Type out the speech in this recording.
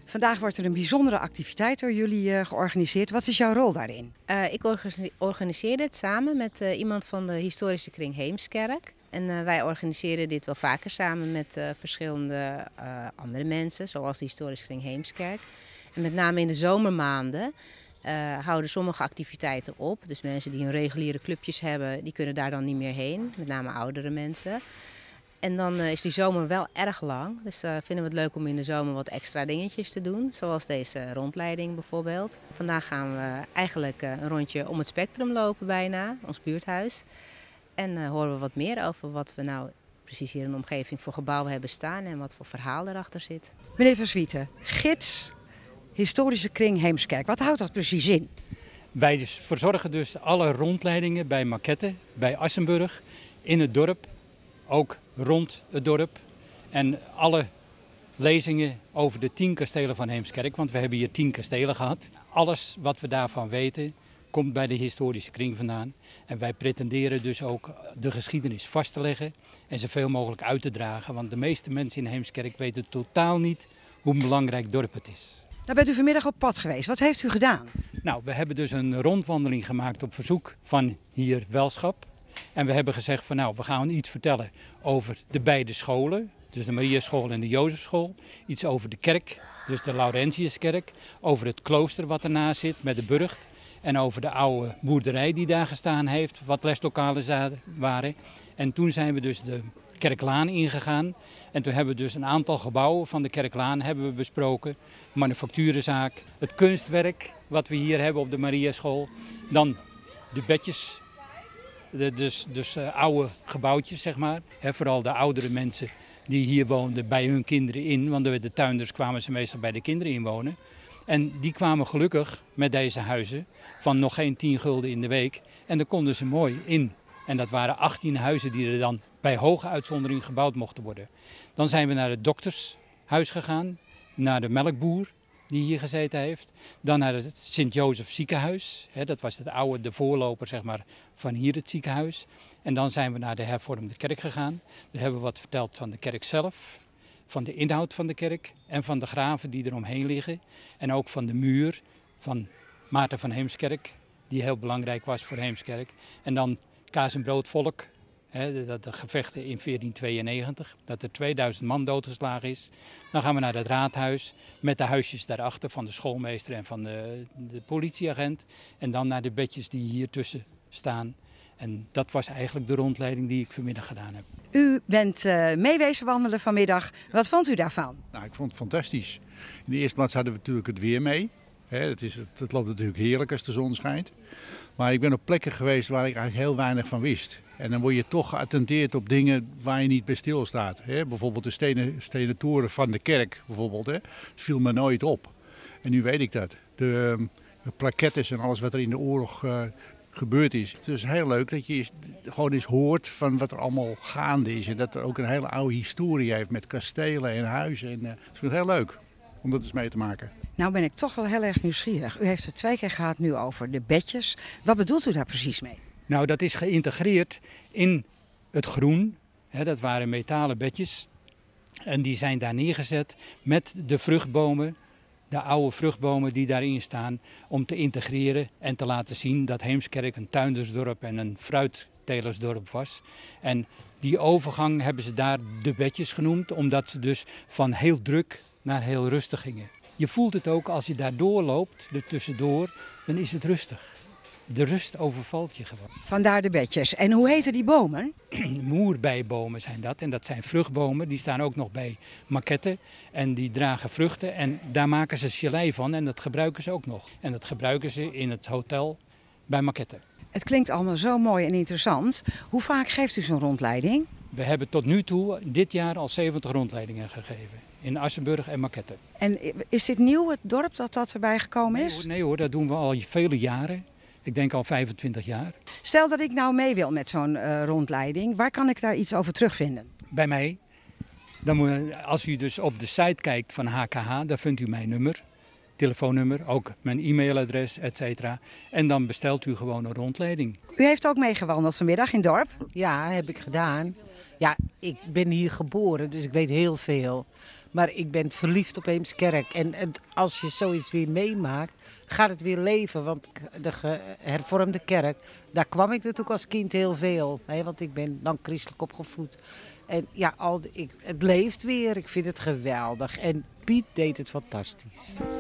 Vandaag wordt er een bijzondere activiteit door jullie georganiseerd. Wat is jouw rol daarin? Ik organiseer dit samen met iemand van de historische kring Heemskerk. En wij organiseren dit wel vaker samen met verschillende andere mensen, zoals de historische kring Heemskerk. En met name in de zomermaanden houden sommige activiteiten op. Dus mensen die hun reguliere clubjes hebben, die kunnen daar dan niet meer heen. Met name oudere mensen. En dan is die zomer wel erg lang. Dus vinden we het leuk om in de zomer wat extra dingetjes te doen. Zoals deze rondleiding bijvoorbeeld. Vandaag gaan we eigenlijk een rondje om het Spectrum lopen bijna, ons buurthuis. En horen we wat meer over wat we nou precies hier in de omgeving voor gebouwen hebben staan. En wat voor verhaal erachter zit. Meneer Van Swieten, gids historische kring Heemskerk. Wat houdt dat precies in? Wij verzorgen dus alle rondleidingen bij Maquette, bij Assenburg, in het dorp. Ook rond het dorp en alle lezingen over de 10 kastelen van Heemskerk, want we hebben hier 10 kastelen gehad. Alles wat we daarvan weten komt bij de historische kring vandaan. En wij pretenderen dus ook de geschiedenis vast te leggen en zoveel mogelijk uit te dragen. Want de meeste mensen in Heemskerk weten totaal niet hoe een belangrijk dorp het is. Nou bent u vanmiddag op pad geweest. Wat heeft u gedaan? Nou, we hebben dus een rondwandeling gemaakt op verzoek van hier Welschap. En we hebben gezegd van nou, we gaan iets vertellen over de beide scholen. Dus de Mariaschool en de Jozefschool. Iets over de kerk, dus de Laurentiuskerk. Over het klooster wat ernaast zit met de burcht. En over de oude boerderij die daar gestaan heeft, wat leslokalen waren. En toen zijn we dus de Kerklaan ingegaan. En toen hebben we dus een aantal gebouwen van de Kerklaan hebben we besproken. Manufacturenzaak, het kunstwerk wat we hier hebben op de Mariaschool. Dan de bedjes. Dus oude gebouwtjes, zeg maar. Vooral de oudere mensen die hier woonden bij hun kinderen in. Want de tuinders kwamen ze meestal bij de kinderen inwonen. En die kwamen gelukkig met deze huizen van nog geen 10 gulden in de week. En daar konden ze mooi in. En dat waren 18 huizen die er dan bij hoge uitzondering gebouwd mochten worden. Dan zijn we naar het doktershuis gegaan, naar de melkboer die hier gezeten heeft. Dan naar het Sint-Jozef ziekenhuis. Dat was de voorloper zeg maar, van hier het ziekenhuis. En dan zijn we naar de hervormde kerk gegaan. Daar hebben we wat verteld van de kerk zelf, van de inhoud van de kerk en van de graven die er omheen liggen. En ook van de muur van Maarten van Heemskerk, die heel belangrijk was voor Heemskerk. En dan kaas en broodvolk. De gevechten in 1492, dat er 2000 man doodgeslagen is. Dan gaan we naar het raadhuis met de huisjes daarachter van de schoolmeester en van de politieagent. En dan naar de bedjes die hier tussen staan. En dat was eigenlijk de rondleiding die ik vanmiddag gedaan heb. U bent meewezen wandelen vanmiddag. Wat vond u daarvan? Nou, ik vond het fantastisch. In de eerste plaats hadden we natuurlijk het weer mee. Het loopt natuurlijk heerlijk als de zon schijnt. Maar ik ben op plekken geweest waar ik eigenlijk heel weinig van wist. En dan word je toch geattendeerd op dingen waar je niet bij stilstaat. Bijvoorbeeld de stenen toren van de kerk. Bijvoorbeeld, dat viel me nooit op. En nu weet ik dat. De plaquettes en alles wat er in de oorlog gebeurd is. Het is heel leuk dat je gewoon eens hoort van wat er allemaal gaande is. En dat er ook een hele oude historie heeft met kastelen en huizen. En, ik vind het heel leuk om dat eens mee te maken. Nou ben ik toch wel heel erg nieuwsgierig. U heeft het 2 keer gehad nu over de bedjes. Wat bedoelt u daar precies mee? Nou, dat is geïntegreerd in het groen. Dat waren metalen bedjes. En die zijn daar neergezet met de vruchtbomen, de oude vruchtbomen die daarin staan. Om te integreren en te laten zien dat Heemskerk een tuindersdorp en een fruittelersdorp was. En die overgang hebben ze daar de bedjes genoemd, omdat ze dus van heel druk naar heel rustig gingen. Je voelt het ook als je daar doorloopt, er tussendoor, dan is het rustig. De rust overvalt je gewoon. Vandaar de bedjes. En hoe heten die bomen? Moerbeibomen zijn dat. En dat zijn vruchtbomen. Die staan ook nog bij Maquette. En die dragen vruchten. En daar maken ze gelei van. En dat gebruiken ze ook nog. En dat gebruiken ze in het hotel bij Maquette. Het klinkt allemaal zo mooi en interessant. Hoe vaak geeft u zo'n rondleiding? We hebben tot nu toe dit jaar al 70 rondleidingen gegeven. In Assenburg en Maquette. En is dit nieuw, het dorp, dat erbij gekomen is? Nee hoor, dat doen we al vele jaren. Ik denk al 25 jaar. Stel dat ik nou mee wil met zo'n rondleiding. Waar kan ik daar iets over terugvinden? Bij mij. Als u dus op de site kijkt van HKH, daar vindt u mijn nummer. Telefoonnummer, ook mijn e-mailadres, etc. En dan bestelt u gewoon een rondleiding. U heeft ook meegewandeld vanmiddag in het dorp? Ja, heb ik gedaan. Ja, ik ben hier geboren, dus ik weet heel veel. Maar ik ben verliefd op Heemskerk. En als je zoiets weer meemaakt, gaat het weer leven. Want de hervormde kerk, daar kwam ik natuurlijk als kind heel veel. Hè, want ik ben dan christelijk opgevoed. En ja, het leeft weer. Ik vind het geweldig. En Piet deed het fantastisch.